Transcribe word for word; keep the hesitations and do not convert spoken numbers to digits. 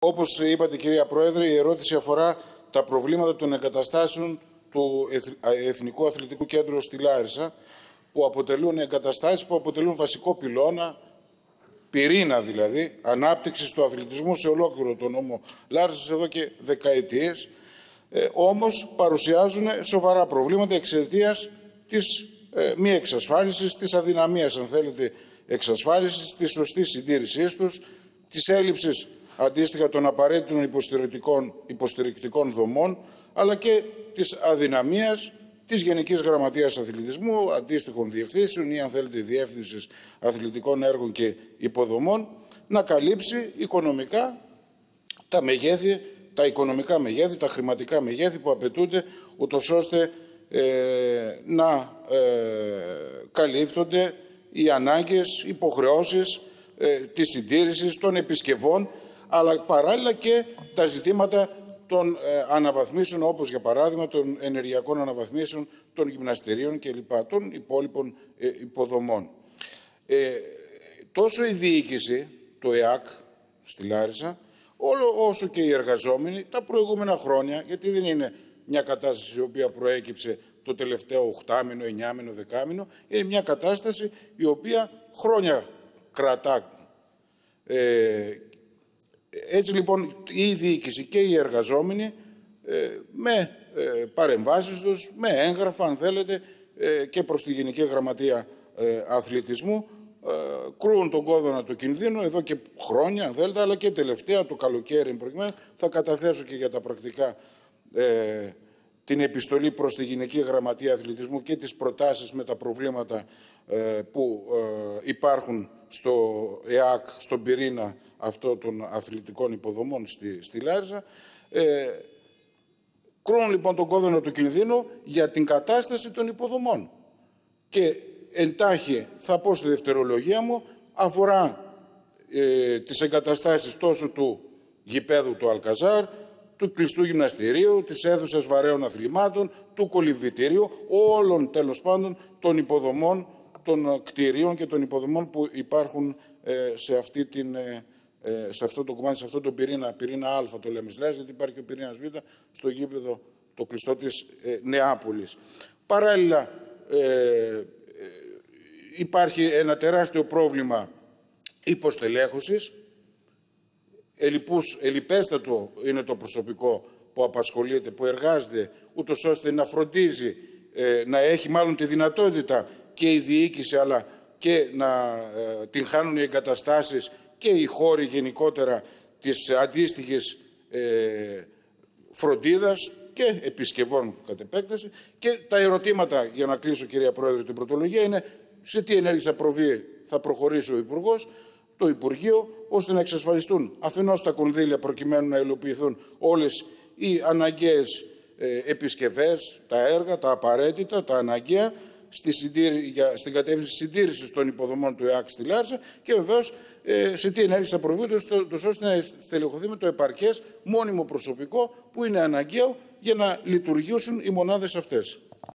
Όπως είπατε, κυρία Πρόεδρε, η ερώτηση αφορά τα προβλήματα των εγκαταστάσεων του Εθνικού Αθλητικού Κέντρου στη Λάρισα, που αποτελούν εγκαταστάσεις που αποτελούν βασικό πυλώνα, πυρήνα δηλαδή, ανάπτυξης του αθλητισμού σε ολόκληρο τον νόμο Λάρισσας εδώ και δεκαετίες. Ε, όμως παρουσιάζουν σοβαρά προβλήματα εξαιτίας της ε, μη εξασφάλισης, της αδυναμίας, αν θέλετε, εξασφάλισης, της σωστής συντήρησής τους, της έλλειψης αντίστοιχα των απαραίτητων υποστηρικτικών, υποστηρικτικών δομών, αλλά και της αδυναμίας της Γενικής Γραμματείας Αθλητισμού, αντίστοιχων διευθύνσεων ή, αν θέλετε, διεύθυνσης αθλητικών έργων και υποδομών, να καλύψει οικονομικά τα μεγέθη, τα οικονομικά μεγέθη, τα χρηματικά μεγέθη που απαιτούνται, ούτως ώστε ε, να ε, καλύπτονται οι ανάγκες, υποχρεώσεις ε, της συντήρησης των επισκευών, αλλά παράλληλα και τα ζητήματα των ε, αναβαθμίσεων, όπως για παράδειγμα των ενεργειακών αναβαθμίσεων των γυμναστηρίων και λοιπά, των υπόλοιπων ε, υποδομών. Ε, τόσο η διοίκηση, το ΕΑΚ στη Λάρισα, όλο, όσο και οι εργαζόμενοι τα προηγούμενα χρόνια, γιατί δεν είναι μια κατάσταση η οποία προέκυψε το τελευταίο οχτάμηνο, εννιάμηνο, δεκάμηνο, είναι μια κατάσταση η οποία χρόνια κρατά. Ε, Έτσι λοιπόν η διοίκηση και οι εργαζόμενοι ε, με ε, παρεμβάσεις τους, με έγγραφα αν θέλετε ε, και προς τη Γενική Γραμματεία ε, Αθλητισμού ε, κρούν τον κόδωνα του κινδύνου εδώ και χρόνια αν θέλετε, αλλά και τελευταία το καλοκαίρι προκειμένου. Θα καταθέσω και για τα πρακτικά ε, την επιστολή προς τη Γενική Γραμματεία Αθλητισμού και τις προτάσεις με τα προβλήματα ε, που ε, υπάρχουν στο ΕΑΚ, στον πυρήνα αυτό των αθλητικών υποδομών στη, στη Λάρισα. Ε, κρούν λοιπόν τον κόδωνα του κινδύνου για την κατάσταση των υποδομών. Και εντάχει θα πω στη δευτερολογία μου, αφορά ε, τις εγκαταστάσεις τόσο του γηπέδου του Αλκαζάρ, του κλειστού γυμναστηρίου, της αίθουσας βαρέων αθλημάτων, του κολυμβητηρίου, όλων τέλος πάντων των υποδομών, των κτηρίων και των υποδομών που υπάρχουν ε, σε, αυτή την, ε, σε αυτό το κομμάτι, σε αυτό το πυρήνα, πυρήνα Α το λέμε σλάς, γιατί υπάρχει και ο πυρήνας Β στο γήπεδο το κλειστό της ε, Νεάπολης. Παράλληλα ε, ε, υπάρχει ένα τεράστιο πρόβλημα υποστελέχωσης. Ελλειπούς, ελλειπέστατο είναι το προσωπικό που απασχολείται, που εργάζεται, ούτως ώστε να φροντίζει, ε, να έχει μάλλον τη δυνατότητα και η διοίκηση, αλλά και να ε, την χάνουν οι εγκαταστάσεις και οι χώροι γενικότερα της αντίστοιχης ε, φροντίδας και επισκευών κατ' επέκταση. Και τα ερωτήματα, για να κλείσω κυρία Πρόεδρε την πρωτολογία, είναι σε τι ενέργειες θα προβεί, θα προχωρήσει ο Υπουργός, το Υπουργείο, ώστε να εξασφαλιστούν αφενός τα κονδύλια προκειμένου να υλοποιηθούν όλες οι αναγκαίες ε, επισκευές, τα έργα, τα απαραίτητα, τα αναγκαία, στη συντήρη, για, στην κατεύθυνση συντήρησης των υποδομών του ΕΑΚ στη Λάρισα και βεβαίως ε, σε τι ενέργειες θα προβεί, ώστε να στελεχωθεί με το επαρκές μόνιμο προσωπικό που είναι αναγκαίο για να λειτουργήσουν οι μονάδες αυτές.